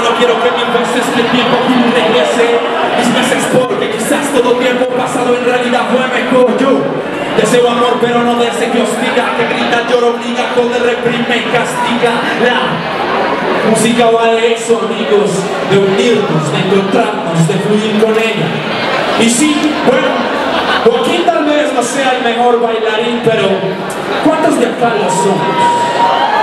Solo quiero que me beses, que el tiempo regrese mis meses, porque quizás todo tiempo pasado en realidad fue mejor. Yo deseo amor, pero no de ese que hostiga, que grita, llora, obliga, joder, reprime, castiga. La música vale eso, amigos, de unirnos, de encontrarnos, de fluir con ella. Y sí, bueno, Joaquín tal vez no sea el mejor bailarín, pero ¿cuántos de acá lo somos?